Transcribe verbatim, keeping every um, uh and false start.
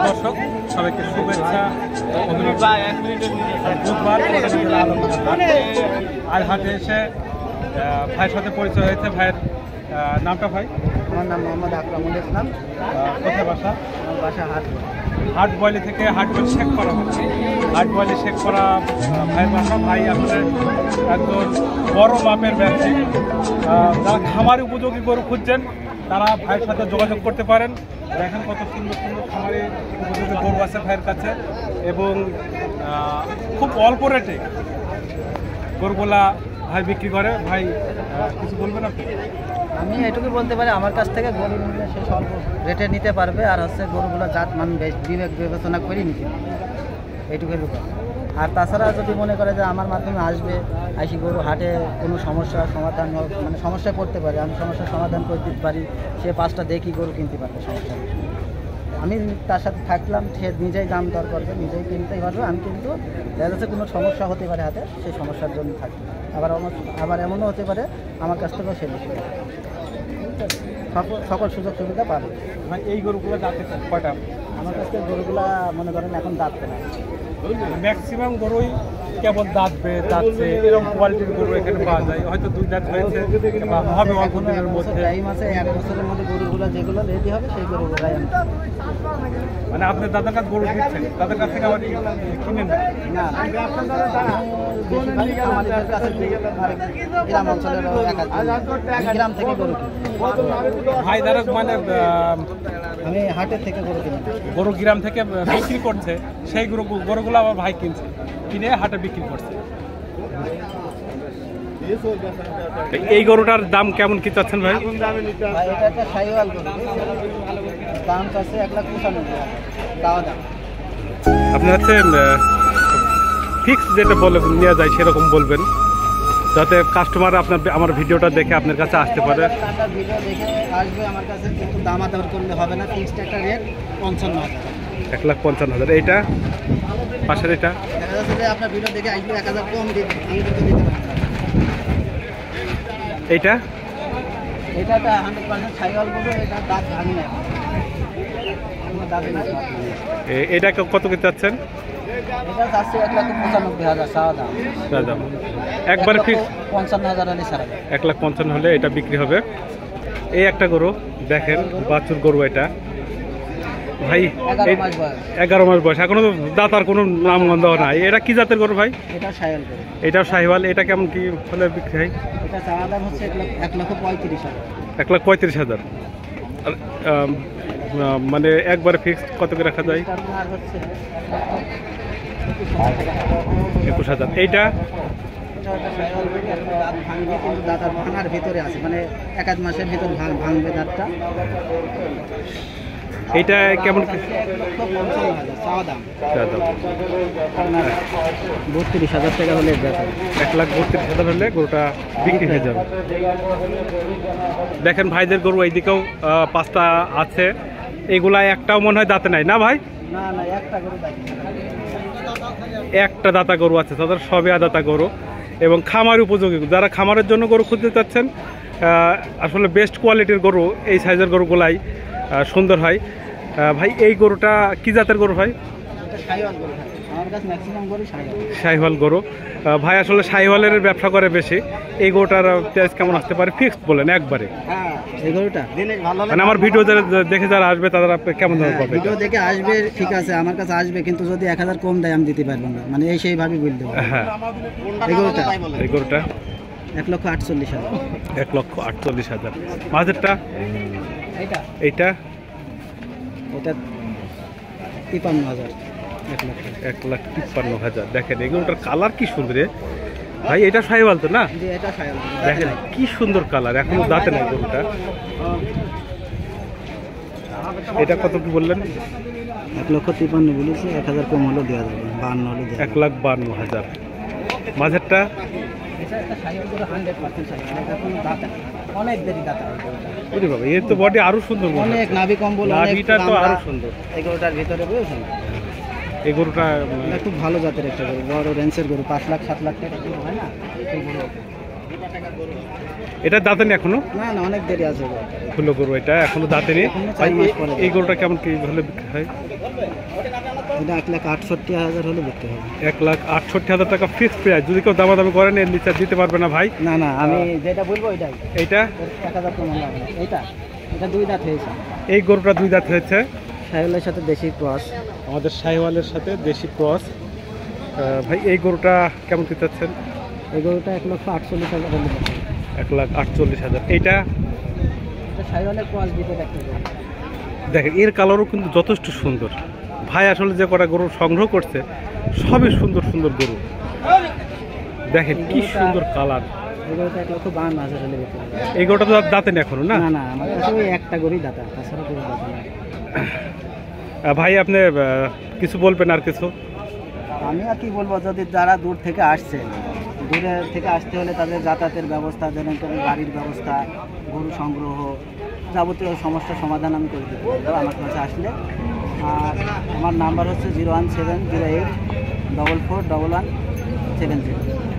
দর্শক সবাইকে শুভেচ্ছা। বুধবার আজ হাটে এসে ভাইয়ের সাথে পরিচয় হয়েছে। ভাইয়ের নামটা ভাই? আমার নাম মোহাম্মদ আকরামুল ইসলাম। কোথায় বাসা? আমার বাসা হাট হাট বয়লি থেকে হাট বয়লি শেখ করা হচ্ছে। হাট বয়লি শেখ করা ভাইয়ের বাসা। ভাই আসলে একজন বড় মাপের ব্যবসায়ী। যারা খামারি উপযোগী গরু খুঁজছেন তারা ভাইয়ের সাথে যোগাযোগ করতে পারেন। দেখেন কত সুন্দর সুন্দর খামারি উপযোগী গরু আছে ভাইয়ের কাছে, এবং খুব অল্প রেটে গরুগুলা ভাই বিক্রি করে। ভাই কিছু বলবেন আপনি? আমি এটুকু বলতে পারি, আমার কাছ থেকে গরু নিলে সে স্বল্প রেটে নিতে পারবে, আর হচ্ছে গরুগুলো জাত মান বিবেক বিবেচনা করেই নিতে পারবে, এইটুকুই ব্যাপার। আর তাছাড়া যদি মনে করে যে আমার মাধ্যমে আসবে, আইসি গরু হাটে কোনো সমস্যার সমাধান মানে সমস্যায় পড়তে পারে, আমি সমস্যার সমাধান করে দিতে পারি, সে পাঁচটা দেখি গরু কিনতে পারবে, সমস্যা নেই। আমি তার সাথে থাকলাম, সে নিজেই দাম দর করবে, নিজেই কিনতেই পারবে। আমি কিন্তু দেখা যাচ্ছে কোনো সমস্যা হতে পারে হাতে, সেই সমস্যার জন্য থাকি। আবার আবার এমনও হতে পারে আমার কাছ থেকেও সে নিতে পারে, সকল সুযোগ সুবিধা পাবে। ভাই এই গরুগুলো দাঁতে কয়টা? আমার কাছ থেকে গরুগুলা মনে করেন এখন দাঁত না, ম্যাক্সিমাম গরুই কেবল দাঁতবে দাঁতছে, এরকম কোয়ালিটির গরু এখানে পাওয়া যায়। হয়তো দুই দাঁত হয়েছে বা হবে অল্প দিনের মধ্যে। এই মাসে এক বছরের মধ্যে গরুগুলো যেগুলো রেডি হবে সেই গরুগুলাই আমি। মানে আপনার দাদার কাছে গরু দিচ্ছেন, তাদের কাছ থেকে আবার কিনেন না? না, আমাদের কাছে গ্রাম অঞ্চলের গ্রাম থেকে গরু কিনি। ভাই দ্বারা মানে আমি হাটের থেকে গরু কিনি। গরু গ্রাম থেকে বিক্রি করছে, সেই গরু গরুগুলো আবার ভাই কিনছে, কিনে হাটে বিক্রি করছে। এই গরুটার দাম কেমন কি চাচ্ছেন ভাই? এটা একটা সাইওয়াল গরু, দাম চাচ্ছে এক লাখ পঁচানব্বই দাওয়া দাম। আপনি হচ্ছে ফিক্স যেটা বলে নেওয়া যায় সেরকম বলবেন, যাতে কাস্টমার আপনার আমার ভিডিওটা দেখে আপনার কাছে আসতে পারে। ভিডিও দেখে আসবে আমার কাছে, কিন্তু দামাদাম করলে হবে না। ফিক্সড একটা রেট পঞ্চান্ন হাজার, এক লাখ পঞ্চান্ন হাজার। এইটা পাশের এটা দেখা যাচ্ছে যে আপনার ভিডিও দেখে আসবে এক হাজার কম দিতে, আমি কিন্তু দিতে পারি। এইটা এটা একটা হান্ড্রেড পার্সেন্ট সাইওয়াল গরু, এটা দাঁত ভাঙি না, এটা কত কি চাচ্ছেন? এটা চাচ্ছে এক লাখ পঁচানব্বই হাজার চাওয়া দাম। একবার ফিক্স পঞ্চান্ন হাজার হলে ছাড়া এক লাখ পঞ্চান্ন হলে এটা বিক্রি হবে। এই একটা গরু দেখেন, বাছুর গরু এটা ভাই, এগারো মাস বয়স, এখনো দাতার কোনো নাম গন্ধ নাই। এটা কি জাতের গরু ভাই? এটা সাইওয়াল গরু। এটাও সাহিওয়াল। এটা কেমন কি হলে বিক্রি হয়? এটা চাওয়া দাম হচ্ছে এক লক্ষ পঁয়ত্রিশ হাজার। এক লাখ পঁয়ত্রিশ হাজার। মানে একবারে ফিক্সড কত করে রাখা যায়? একুশ হাজার। এইটা দাঁতার ভাঙার ভিতরে আছে, মানে এক আধ মাসের ভিতর ভাঙবে দাঁতটা। এইটা কেমন? বত্রিশ হাজার টাকা হলে এক লাখ বত্রিশ হাজার হলে গরুটা বিক্রি হয়ে যাবে। দেখেন ভাইদের গরু এইদিকেও পাঁচটা আছে, এগুলা একটাও মনে হয় দাঁতে নাই না ভাই? না না, একটা গরু একটা দাতা গরু আছে, তাদের সবে আদাতা গরু এবং খামার উপযোগী। যারা খামারের জন্য গরু খুঁজতে চাচ্ছেন, আসলে বেস্ট কোয়ালিটির গরু এই সাইজের গরুগুলাই সুন্দর হয়। ভাই এই গরুটা কি জাতের গরু ভাই? শাহিওয়াল গরু। ভাই আসলে শাহিওয়ালের ব্যবসা করে বেশি। এই গরুটার প্রাইস কেমন আসতে পারে ফিক্সড বলেন একবারে? এই গরুটা মানে আমার ভিডিও যারা দেখে যারা আসবে তারা কেমন দাম পাবে? ভিডিও দেখে আসবে, ঠিক আছে, আমার কাছে আসবে, কিন্তু যদি এক হাজার কম দেয় আমি দিতে পারবো না, মানে এই সেইভাবে বলতে হবে। হ্যাঁ, এই গরুটা এই গরুটা এক লক্ষ আটচল্লিশ হাজার। এক লক্ষ আটচল্লিশ হাজার। মাঝেরটা এইটা এইটা এটা তিপ্পান্ন হাজার। এক লাখ এক লাখ তিপ্পান্ন হাজার। দেখেন এগুলোটার কালার কি সুন্দর ভাই। এটা শাহিওয়াল তো না? দেখেন কি সুন্দর কালার, এখনো দাঁতে নাই গরুটা। এটা কত কি বললেন? এক লক্ষ তিপ্পান্ন বলেছি, এক হাজার কম হলেও দেওয়া যাবে, বান্ন হলে এক লাখ বান্ন হাজার। মাঝেরটা অনেক দেরি দাঁত, এর তো বডি আরো সুন্দর, অনেক নাভি কম্বল, নাভিটা তো আরো সুন্দর। এই গরুটার ভিতরে বুঝেছেন, এই গরুটা খুব ভালো জাতের একটা গরু, বড় রেঞ্জের গরু, পাঁচ লাখ সাত লাখ টাকা গরু হয় না, এই গরু এটা দাঁতে নেই এখনো? না না, অনেক দেরি আছে। হলো গরু, এটা এখনো দাঁতে নেই। এখনো চার মাস পরে। এই গরুটা কেমন কি হলে বিক্রি হয়? এটা এক লাখ আটষট্টি হাজার হলে বিক্রি হবে। এক লাখ আটষট্টি হাজার টাকা ফিক্সড প্রাইস। যদি কেউ দামাদামি করেন এর নিচে দিতে পারবে না ভাই? না না, আমি যেটা বলবো ওইটাই। এইটা এক হাজার কম হবে। এইটা এটা দুই দাঁত হয়েছে। এই গরুটা দুই দাঁত হয়েছে, সাহেবের সাথে দেশি ক্রস। আমাদের শাহিওয়ালের সাথে দেশি ক্রস। ভাই এই গরুটা কেমন কি চাচ্ছেন? এই গরুটা এক লক্ষ আটচল্লিশ হাজার হলে বিক্রি হবে। এক লাখ আটচল্লিশ হাজার। এইটা এটা সাহেবের ক্রস দিতে দেখতে গরু। দেখেন এর কালারও কিন্তু যথেষ্ট সুন্দর। ভাই আসলে যে কটা গরু সংগ্রহ করছে সবই সুন্দর সুন্দর গরু। দেখেন কি সুন্দর কালার। এই গরুটা এক লক্ষ বাহান্ন হাজার হলে বিক্রি হবে। এই গরুটা তো দাঁতে নেই এখনো না? না না, আমার কাছে ওই একটা গরুই দাঁতা, তাছাড়া গরু দাঁতা না। আহ, ভাই আপনি আহ, কিছু বলবেন আর কিছু? আমি আর কি বলবো, যদি যারা দূর থেকে আসছে, দূরে থেকে আসতে হলে তাদের যাতায়াতের ব্যবস্থা, যেমন করে গাড়ির ব্যবস্থা, গরু সংগ্রহ, যাবতীয় সমস্যার সমাধান আমি করে দিতে পারবো আমার কাছে আসলে। আর আমার নাম্বার হচ্ছে zero one seven zero eight double four double one seven zero.